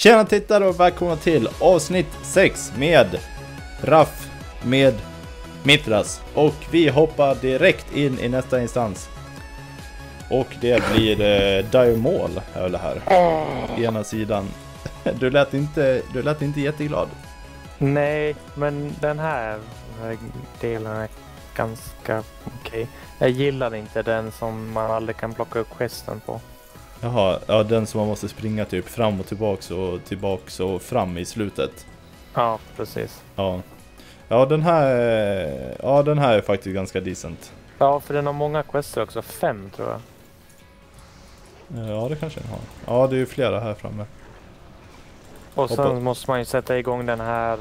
Tjena tittare och välkomna till avsnitt 6 med Raff med Mitras. Och vi hoppar direkt in i nästa instans. Och det blir Diamol här. Ena sidan. Du lät inte jätteglad. Nej, men den här delen är ganska okej. Jag gillar inte den som man aldrig kan plocka upp questen på. Jaha, ja, den som man måste springa typ fram och tillbaks och fram i slutet. Ja, precis. Ja, den här är faktiskt ganska decent. Ja, för den har många quester också. 5 tror jag. Ja, det kanske den har. Ja, det är ju flera här framme. Och sen måste man ju sätta igång den här...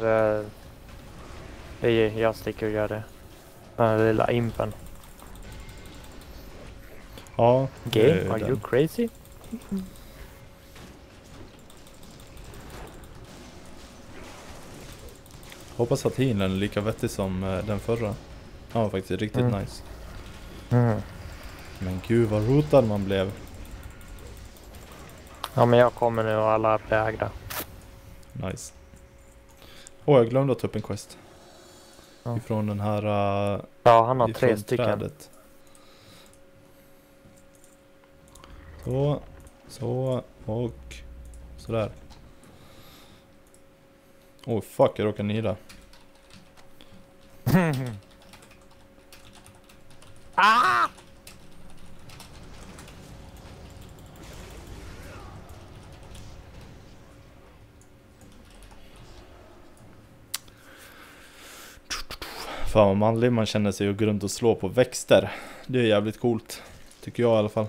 jag sticker och gör det. Den här lilla impen. Ja. Game, are you crazy? Hoppas att healen är lika vettig som den förra. Ja, faktiskt riktigt nice. Men gud vad rotad man blev. Ja, men jag kommer nu och alla blir ägda. Nice. Jag glömde att ta upp en quest. Ja. Ifrån den här... ja, han har 3 stycken. Trädet. Så och sådär. Fuck, jag råkar nida. Ah! Fan vad manlig man känner sig och går runt och slå på växter. Det är jävligt coolt. Tycker jag i alla fall.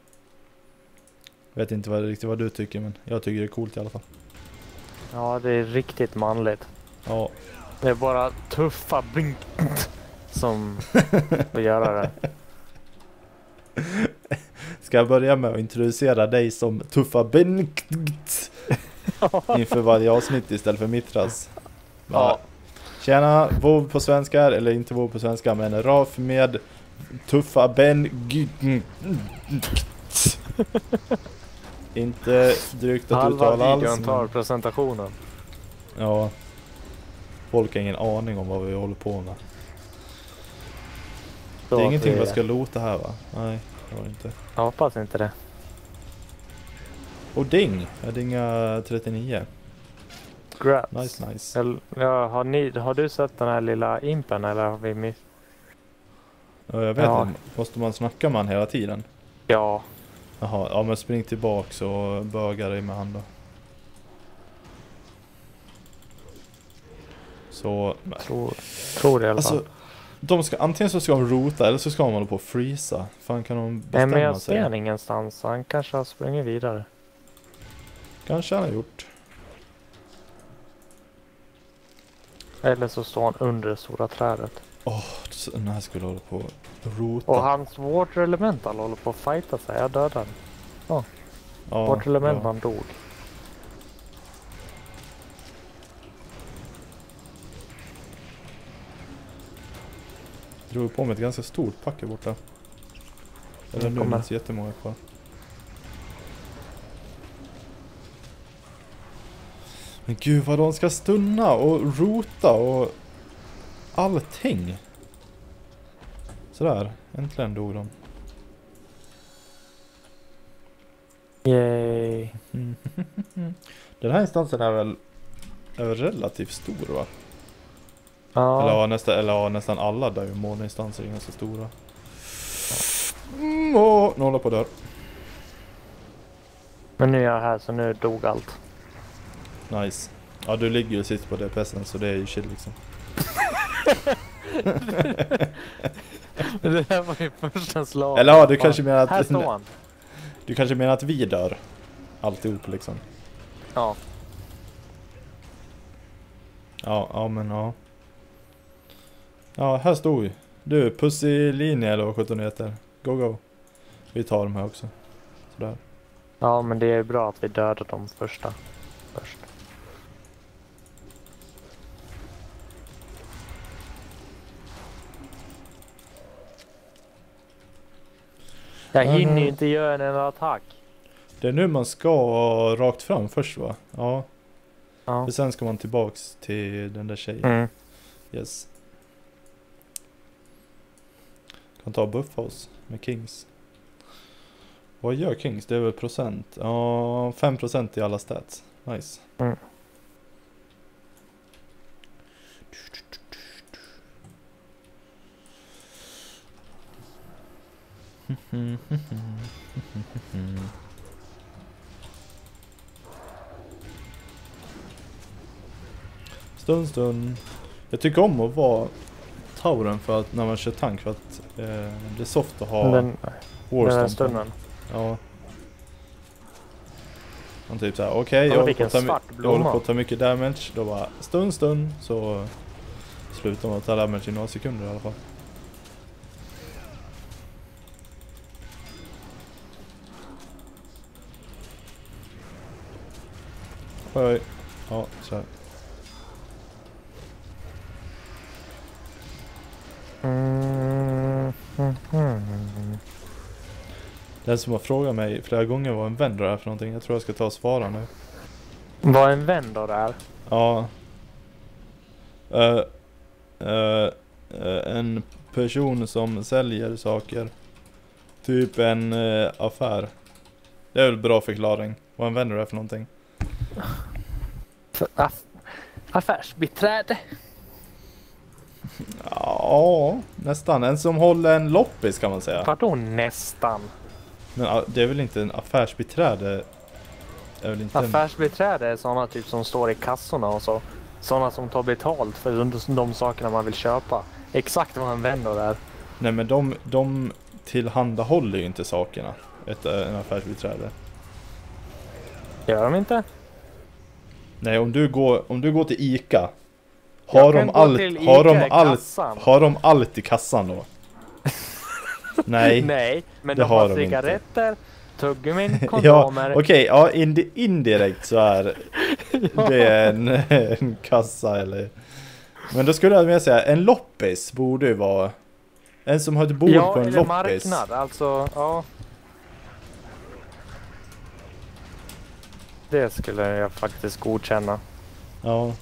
Vet inte riktigt vad du tycker, men jag tycker det är coolt i alla fall. Ja, det är riktigt manligt. Ja. Det är bara tuffa blink som vill göra det. Ska jag börja med att introducera dig som tuffa blink inför varje avsnitt istället för Mitras? Ja. Tjena, vov på svenska, eller inte vov på svenska, men Raff med tuffa ben. Inte drygt att uttala alls. Halva videon tar presentationen. Ja. Folk har ingen aning om vad vi håller på med. Så det är ingenting vi ska lota här, va? Nej, det var det inte. Jag hoppas inte det. Och ding! Jag dingar 39. Grabs. Nice. Ja, har du sett den här lilla impen eller har vi missat? Ja, jag vet inte. Måste man snacka med han hela tiden? Ja. Jaha, ja men spring tillbaks och böga dig med han då. Så... Tror det i alla fall. Alltså, antingen så ska de rota eller så ska de hålla på att freeza. Fan kan de bestämma sig? Nej, men jag ser han ingenstans. Han kanske har sprungit vidare. Kanske han har gjort. Eller så står han under det stora trädet. Den här skulle hålla på att rota. Och hans Water Elemental håller på att fighta sig. Jag dödade den. Water Elemental dog. Drog på med ett ganska stort pack här borta. Eller nu är det jättemånga kvar. Men gud vad de ska stunna och rota och allting. Sådär, äntligen dog de. Yay. Den här instansen är väl relativt stor, va? Ja. Eller nästan alla Diamond-instanser är ganska stora. Nu håller på där. Men nu är jag här så nu dog allt. Nice. Ja, du ligger ju sist på DPSen så det är ju chill liksom. Det här var ju första slag. Eller ja, du kanske menar att... Här står han. Du kanske menar att vi dör. Alltihop liksom. Ja. Ja, men ja. Ja, här stod vi. Du, pussy-linje eller vad 17 heter. Go. Vi tar de här också. Sådär. Ja, men det är bra att vi dödar dem först. Jag hinner ju inte göra en attack. Det är nu man ska rakt fram först, va? Ja. Ja. För sen ska man tillbaks till den där tjejen. Mm. Yes. Kan ta buffhouse med Kings. Vad gör Kings? Det är väl procent? Ja, 5% i alla stats. Nice. Mm. Stund. Jag tycker om att vara Tauren för att när man kör tank, för att det är soft att ha Den här stunden. Ja. Man typ såhär, okej, Ja, jag vilken svart håller på blomma. att ta mycket damage. Då bara stund så slutar man att ta damage i några sekunder i alla fall. Oj. Ja, så här. Den som har frågat mig flera gånger vad en vendor är för någonting. Jag tror jag ska ta och svara nu. Vad en vendor är? Ja. En person som säljer saker. Typ en affär. Det är väl en bra förklaring. Vad en vendor är för någonting. Affärsbiträde. Ja, nästan. En som håller en loppis kan man säga. Vadå nästan? Men det är väl inte en affärsbiträde? Är väl inte Affärsbiträde är sådana typ som står i kassorna och så. Sådana som tar betalt för de sakerna man vill köpa. Exakt vad en vendor är. Nej, men de tillhandahåller ju inte sakerna. En affärsbiträde. Gör de inte? Nej, om du går till ICA. Jag Har kan de gå allt till har ICA de i allt kassan. har de allt i kassan då? Nej. Nej, men det de har har de cigaretter, tuggummin, Ja, kondomer. okej, ja, indirekt så är det en kassa eller. Men då skulle jag mer säga en loppis borde ju vara en som har ett bord Ja, på en eller loppis. marknad, alltså, ja. Det skulle jag faktiskt godkänna. Ja.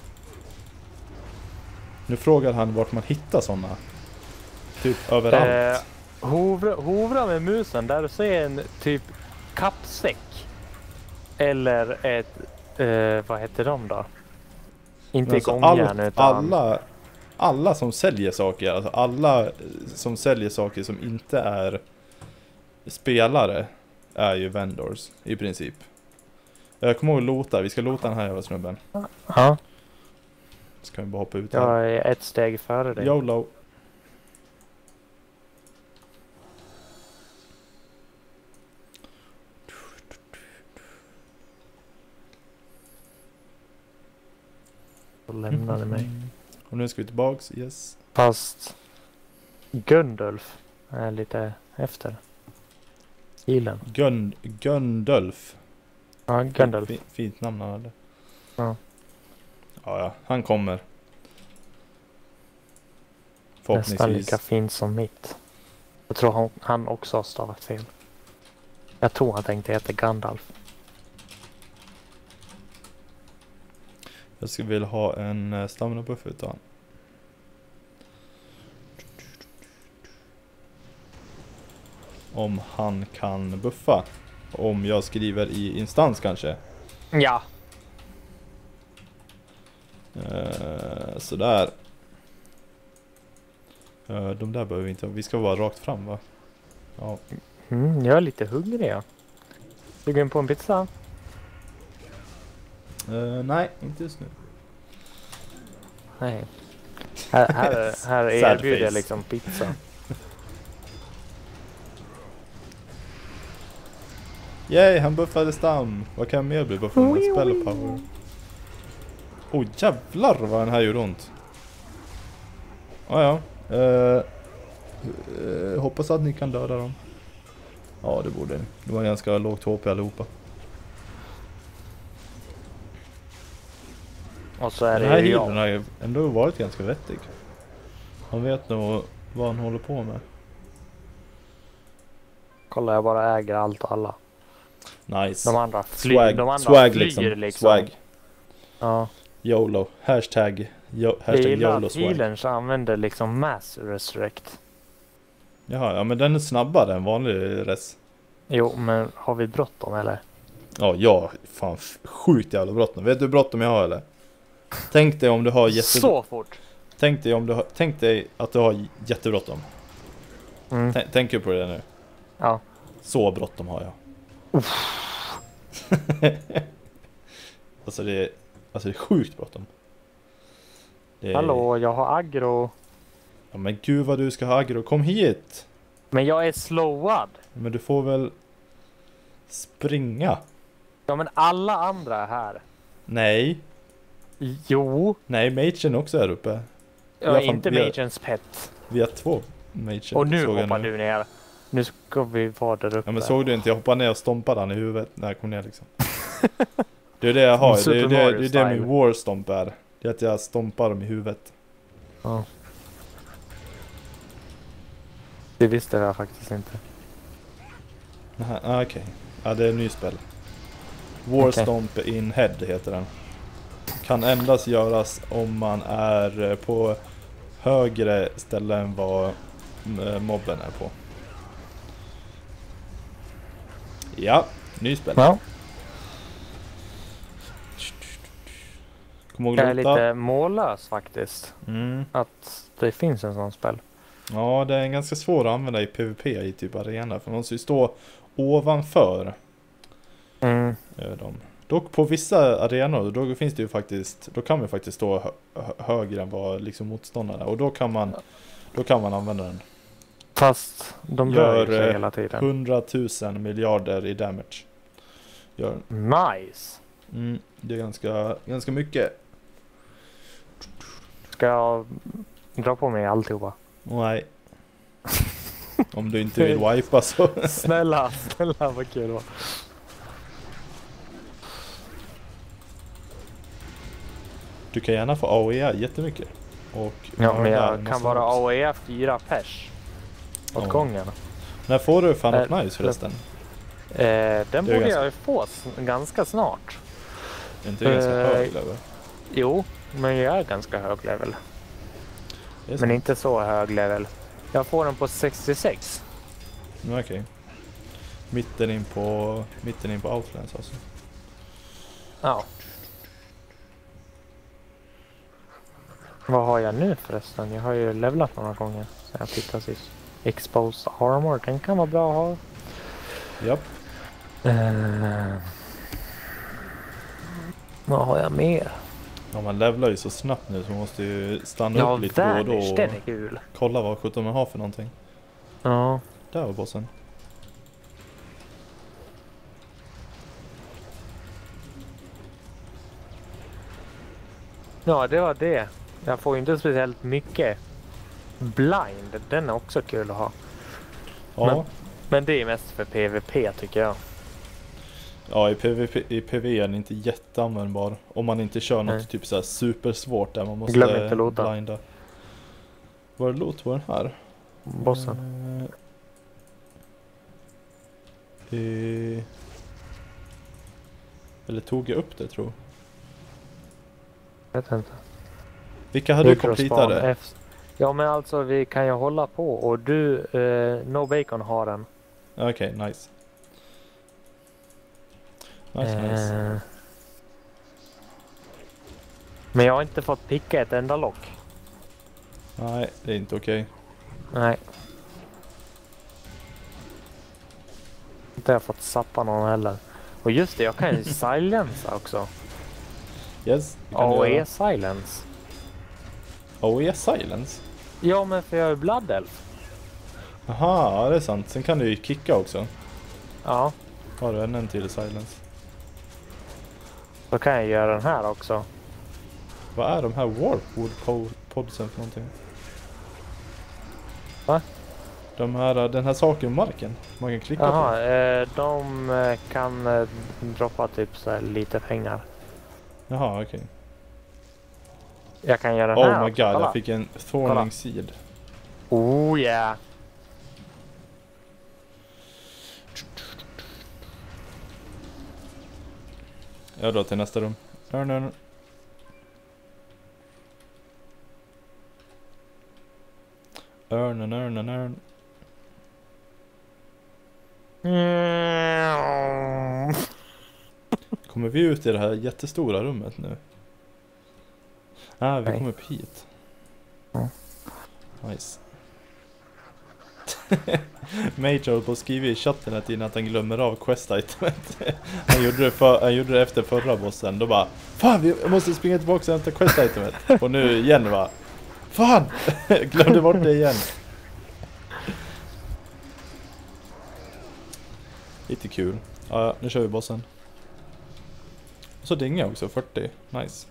Nu frågar han vart man hittar sådana. Typ överallt. Hovra med musen där du ser en typ kappsäck. Eller ett, vad heter de då? Inte Alltså, gångjärn utan... alla som säljer saker, alltså alla som säljer saker som inte är spelare är ju vendors i princip. Jag kommer ihåg lota, vi ska lota den här jävla snubben. Ja, Ska vi bara hoppa ut här. jag är ett steg före dig. YOLO. Så lämnade mig. Och nu ska vi tillbaks, yes. Fast Gundulf är lite efter. Gilen. Gundulf. Ja, Gundulf. Fint namn han hade. Ja. Ja, han kommer. Nästan Förhoppningsvis. lika fint som mitt. Jag tror han också har stavat fel. Jag tror han tänkte heta Gandalf. Jag skulle vilja ha en stamina buff utan. Om han kan buffa. Om jag skriver i instans kanske. Ja. Sådär. De där behöver vi inte. Vi ska vara rakt fram, va? Ja. Jag är lite hungrig. Ja. Sugen på en pizza? Nej, inte just nu. Nej. Här erbjuder jag liksom pizza. Yay, han buffade stam. Vad kan mer bli buffad med? Spell power. Oh, jävlar vad den här gjorde ont. Ja. Hoppas att ni kan döda dem. Ja, det borde ni. Det var ganska lågt HP allihopa. Och så är Den här det healen jag. har ändå varit ganska vettig. Han vet nog vad han håller på med. Kolla, jag bara äger allt och alla. Nice. De andra Swag flyger liksom. Swag. Ja. YOLO. Hashtag Jag gillar YOLO att swag. healers använder liksom mass resurrect. Jaha, ja men den är snabbare än vanlig res. Jo, men har vi bråttom eller? Ja, fan sjukt jävla bråttom. Vet du hur bråttom jag har eller? Tänk dig om du har Så fort! Tänk dig att du har jättebråttom. Tänker du på det nu? Ja. Så bråttom har jag. alltså det är sjukt bråttom. Hallå, jag har aggro. Ja men gud vad du ska ha aggro. Kom hit! Men jag är slowad. Men du får väl springa. Ja, men alla andra är här. Nej. Jo. Nej, Machen också är uppe. Ja, inte Magens pet. Vi har 2 Machen. Och nu hoppar du ner. Nu ska vi vara där uppe. Ja men såg du inte? Jag hoppade ner och stompade han i huvudet när jag kom ner liksom. Det är det jag har. Det är det min war stomp är. Det är att jag stompar dem i huvudet. Ja. Det visste jag faktiskt inte. Okej. Ja, det är en ny spel. War Stomp in Head heter den. Kan endast göras om man är på högre ställe än vad mobben är på. Ja, ny spel. Ja. Kom ihåg Jag är lite mållös faktiskt. Att det finns en sån spel. Ja, det är ganska svår att använda i PvP i typ arena. För man måste ju stå ovanför dem. Dock på vissa arenor, då finns det ju faktiskt, då kan man faktiskt stå högre än vad liksom motståndarna. Och då kan man använda den. Fast de rör sig hela tiden. 100 000 miljarder i damage. Gör. Nice. Det är ganska mycket. Ska jag dra på mig alltihopa? Nej. Om du inte vill wipa så. Snälla vad kul då. Du kan gärna få AOE jättemycket. Och ja, men jag kan bara AOE 4 pers åt gången. När får du Fan of Knives förresten? Den borde jag ju få ganska snart. Är inte det ganska hög level? Jo, men jag är ganska hög level. Men inte så hög level. Jag får den på 66. Okej. Mitten in på Outlands alltså. Ja. Vad har jag nu förresten? Jag har ju levlat några gånger. Så jag tittar sist. Exposed armor, den kan vara bra att ha. Japp. Vad har jag mer? Ja, man levlar ju så snabbt nu så man måste ju stanna upp lite då och då och den är kul. Kolla vad 17 man har för någonting. Ja. Där var bossen. Ja, det var det. Jag får inte speciellt mycket. Blind, den är också kul att ha. Ja. Men det är mest för PvP tycker jag. Ja, i PvE är den inte jätteanvändbar. Om man inte kör något typ så här supersvårt där man måste glöm inte loota. Blinda. Var det loot var den här? Bossen. Eller tog jag upp det tror Jag vet inte. Vilka hade du kompletade? Ja men alltså vi kan ju hålla på och du, No Bacon har den. Okej, nice. Nice. Men jag har inte fått picka ett enda lock. Nej, det är inte okej. Nej. Inte jag har fått sappa någon heller. Och just det, jag kan ju silensa också. Yes. AOE silence. AOE silence? Ja men för jag är Blood Elf. Aha, det är sant. Sen kan du ju kicka också. Ja. Har du en till silence? Då kan jag göra den här också. Vad är de här Warpwood podsen för någonting? Va? Den här saken i marken. Man kan klicka på. De kan droppa typ så här lite pengar. Jaha, okej. Jag kan göra den här. Oh my god, Kolla. jag fick en Thorning Seed. Oh yeah. Jag drar till nästa rum. Örn. Örn. Kommer vi ut i det här jättestora rummet nu? Vi kommer upp hit. Nice. Mage håller på att skriva i chatten att innan att han glömmer av quest-itemet. Han gjorde det efter förra bossen. Då bara, fan vi måste springa tillbaka och hämta quest-itemet. Och nu igen va, fan, glömde bort det igen. Lite kul. Ja, nu kör vi bossen. Och så dingar också, 40. Nice.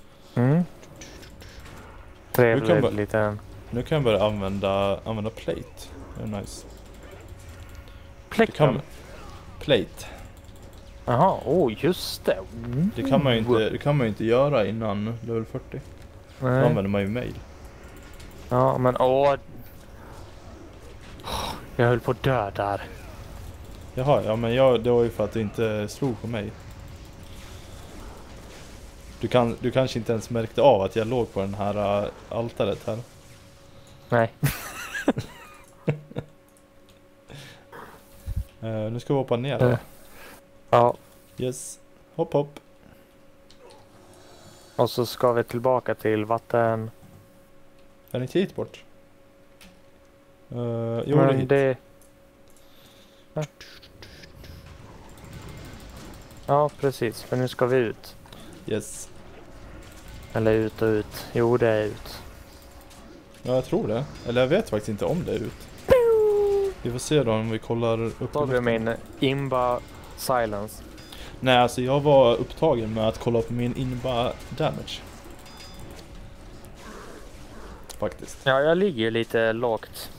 Trevligt lite. Nu kan jag börja använda plate. Det är nice. Plate? Plate. Jaha, just det. Det kan man ju inte göra innan level 40. Då använder man ju mail. Ja, men jag höll på att dö där. Jaha, ja men det var ju för att du inte slog på mig. Du kanske inte ens märkte av att jag låg på den här altaret här. Nej. Nu ska vi hoppa ner då. Ja. Yes. Hopp. Och så ska vi tillbaka till vatten. Är det inte hit bort? Jo, men det... Ja, precis. För nu ska vi ut. Yes. Eller ut och ut. Jo, det är ut. Ja, jag tror det. Eller jag vet faktiskt inte om det är ut. Vi får se då om vi kollar upp. Såg du min Imba silence? Nej, alltså jag var upptagen med att kolla på min Imba damage. Faktiskt. Ja, jag ligger lite lågt.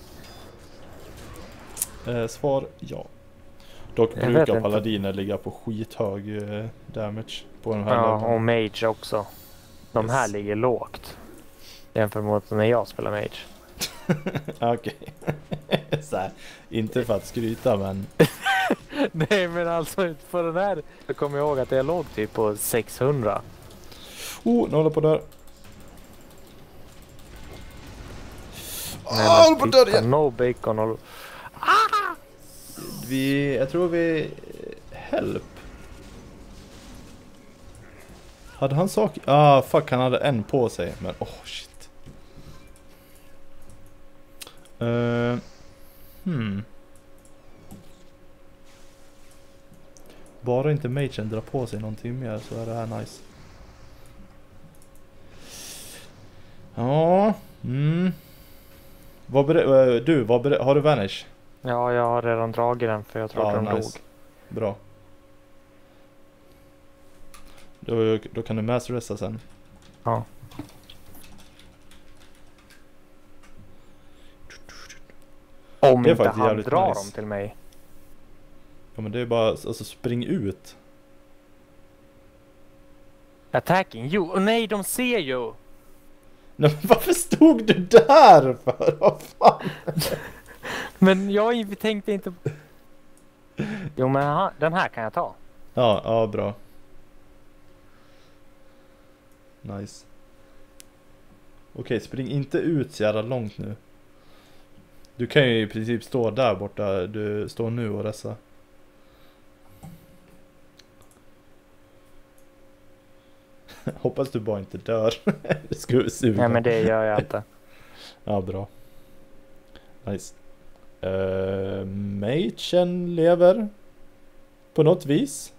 Svar ja. Dock brukar paladiner ligga på skithög damage på den här leveln. Och mage också. De här ligger lågt. Jämfört mot när jag spelar mage. Okej. Såhär, inte för att skryta men... Nej men alltså för den här, jag kommer ihåg att jag låg typ på 600. Nu håller på där. Håller på där igen. No bacon och... Jag tror vi... Help. Hade han sak... fuck, han hade en på sig. Men, shit. Bara inte magen drar på sig någonting mer så är det här nice. Ja. Har du vanish? Ja, jag har redan dragit den för jag tror att den nice. dog. Bra. Då kan du masterresta sen. Ja. Om inte han drar dem till mig. Ja men det är bara, alltså spring ut. Attacking you. Nej, de ser ju. Nej, men varför stod du där för? Vad fan? Men jag tänkte inte... Jo men den här kan jag ta. Ja, bra. Nice. Okej, spring inte ut så jävla långt nu. Du kan ju i princip stå där borta. Du står nu och resa. Hoppas du bara inte dör. Det skulle suga. Nej men det gör jag inte. Ja, bra. Nice. Machen lever. På något vis.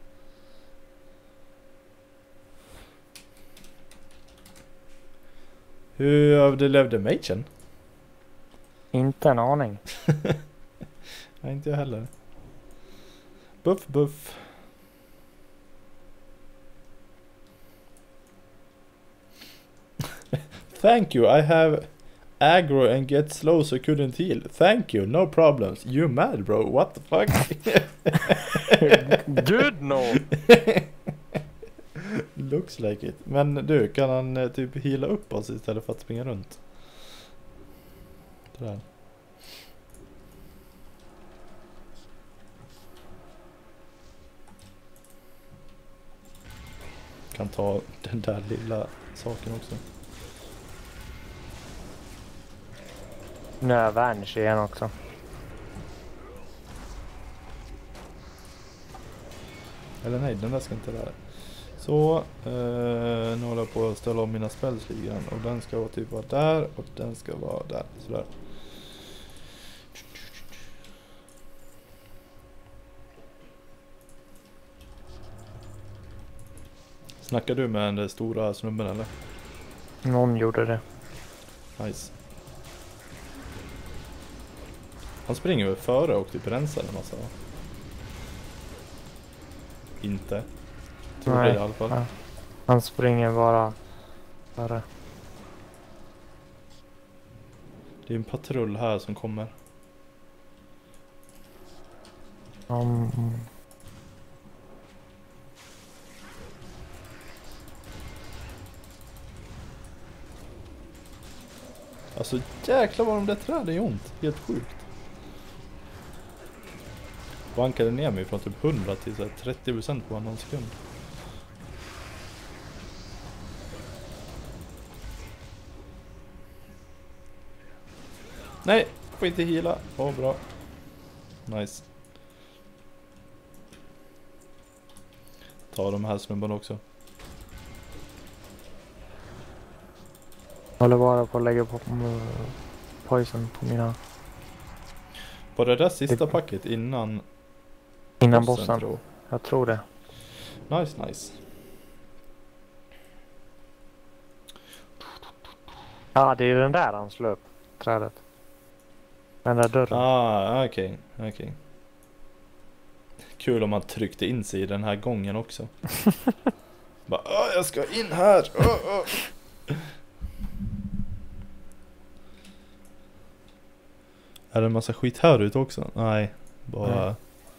Hur överlevde Machen? Inte en aning. Nej, inte jag heller. Buff. Thank you, I have aggro and get slow so couldn't heal. Thank you, no problems. You mad bro, what the fuck? Good no. Looks like it. Men du, kan han typ heala upp oss istället för att springa runt? Det där. kan ta den där lilla saken också. Nu är jag vanish igen också. Eller nej, den där ska inte där. Så, nu håller jag på att ställa om mina spells lite grann. Och den ska vara typ vara där och den ska vara där. Sådär. Snackar du med den stora snubben eller? Någon gjorde det. Nice. Han springer väl före och typ rensar en massa, va? Inte. Tror det i alla fall. Ja. Han springer bara före. Det är en patrull här som kommer. Alltså jäklar vad de där träden är ont. Helt sjukt. Bankade ner mig från typ 100 till så här 30% på någon sekund. Nej, får inte heala. Åh, bra. Nice. Ta de här snubbarna också. Håller bara på att lägga på poison på mina... Var det där sista packet innan bossen? tror? Jag tror det. Nice. Ja, det är den där han slår upp. Trädet. Den där dörren. Okej. Kul om man tryckte in sig i den här gången också. Bara, jag ska in här. Är det en massa skit här ute också? Nej, bara...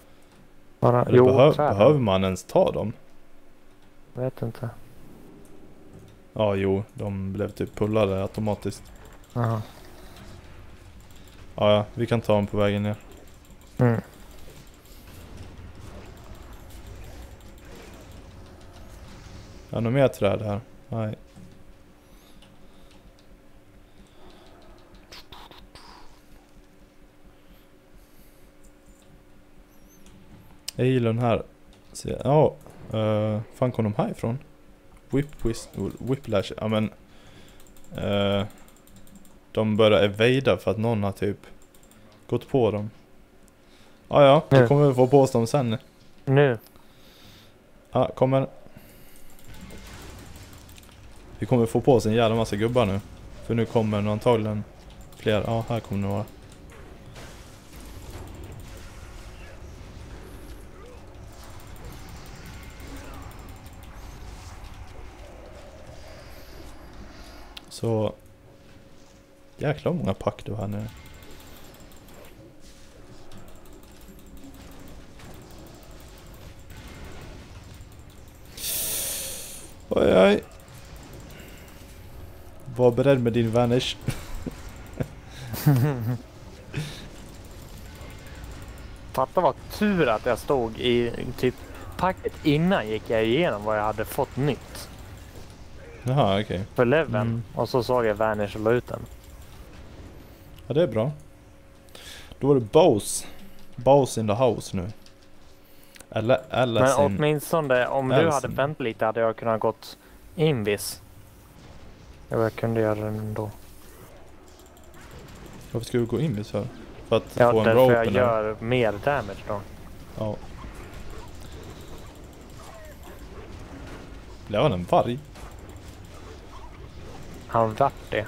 behöver man ens ta dem? Vet inte. Ja, jo, de blev typ pullade automatiskt. Aha. Ja, vi kan ta dem på vägen ner. Mm. Ja, något mer träd här? Nej. Jag gillar den här. Ja, fan kom de härifrån? Whiplash, ja men de börjar evada för att någon har typ gått på dem. Ja, vi kommer få på oss dem sen. Nu. Ja, kommer. Vi kommer få på oss en jävla massa gubbar nu. För nu kommer nog antagligen fler. Ja, här kommer det några. Så jäkla många pack du har nu. Oj. Var beredd med din vanish. Fatta vad tur att jag stod i typ packet innan gick jag igenom vad jag hade fått nytt. Jaha, okej. För leveln. Och så såg jag vanish och la ut den. Ja, det är bra. Då var det Bows in the house nu. Eller men åtminstone om du hade vänt lite hade jag kunnat gått invis. Jag kunde göra den ändå. Varför ska du gå invis för? För att ja, få en bra opener? Jag gör mer damage då. Ja. Blev han en varg? Han vart det.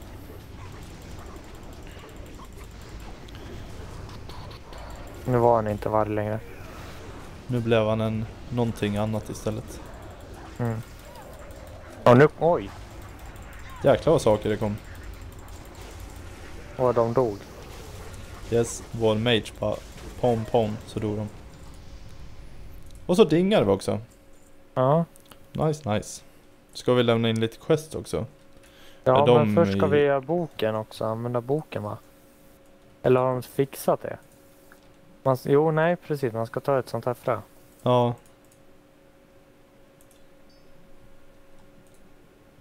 Nu var han inte varg längre. Nu blev han någonting annat istället. Mm. Och nu, oj. Jäklar vad saker det kom. Och de dog. Yes, vår mage bara pom så dog de. Och så dingar vi också. Ja. Nice. Ska vi lämna in lite quest också? Ja, men först ska vi göra boken också. Använda boken, va? Eller har de fixat det? Jo, nej, precis. Man ska ta ett sånt här frö. Ja.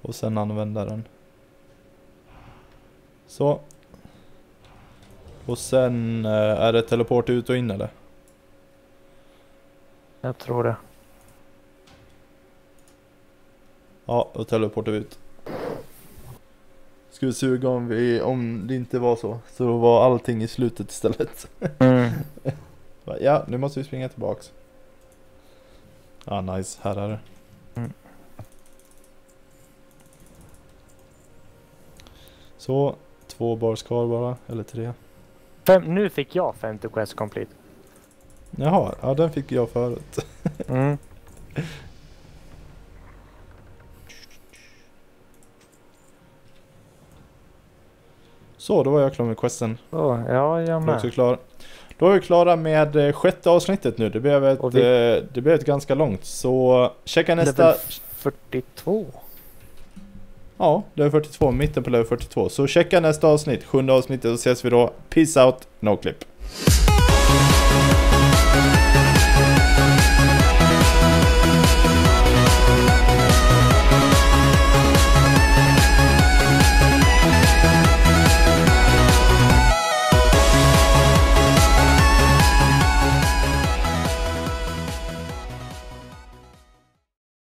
Och sen använda den. Så. Och sen är det teleport ut och in eller? Jag tror det. Ja, och teleport ut. Ska vi suga om det inte var så. Så då var allting i slutet istället. Ja, nu måste vi springa tillbaks. Ah, nice. Här är det. Så, 2 bars kvar bara. Eller 3. Nu fick jag 50 quest complete. Jaha, ja den fick jag förut. Så, då var jag klar med questen. Ja, jag Då är med. också klar. Då är vi klara med 6:e avsnittet nu. Det blev ett ganska långt. Så checka nästa... Level 42. Ja, level 42. Mitten på level 42. Så checka nästa avsnitt. 7:e avsnittet. Och ses vi då. Peace out. No clip.